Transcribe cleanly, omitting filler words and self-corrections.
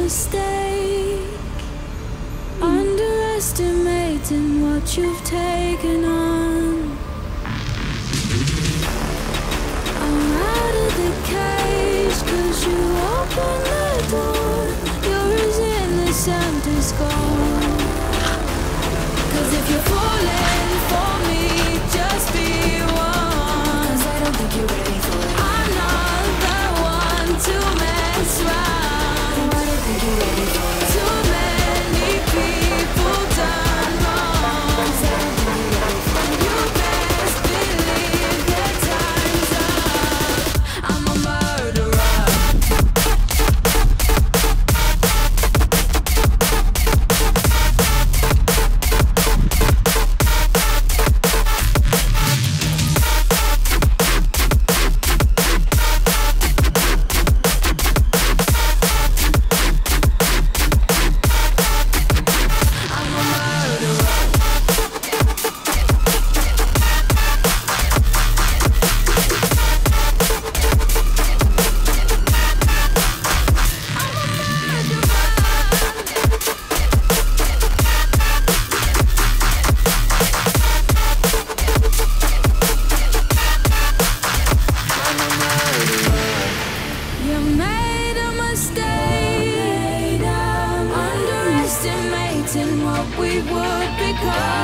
mistake, underestimating what you've taken on. I'm out of the cage, 'cause you opened the door. You're as innocent as gold. 'Cause if you're falling for me, just be one. 'Cause I don't think you're ready for it. I'm not the one to mess around. No, I don't think you're ready for it. Too many people done wrong. 'Cause I don't think you're ready for it. You best believe that time's up. I'm a murderer. You made a mistake, underestimating what we would become.